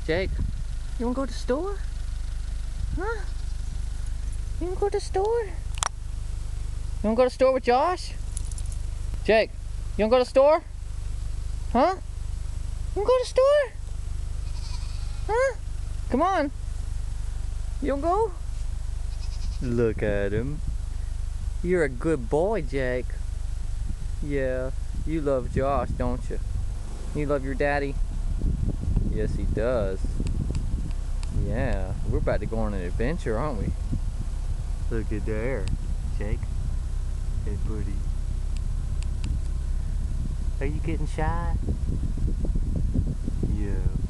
Jake, you wanna go to the store? Huh? You wanna go to the store? You wanna go to the store with Josh? Jake, you wanna go to the store? Huh? You wanna go to the store? Huh? Come on. You wanna go? Look at him. You're a good boy, Jake. Yeah, you love Josh, don't you? You love your daddy? Yes, he does. Yeah, we're about to go on an adventure, aren't we? Look at there, Jake. Hey, buddy. Are you getting shy? Yeah.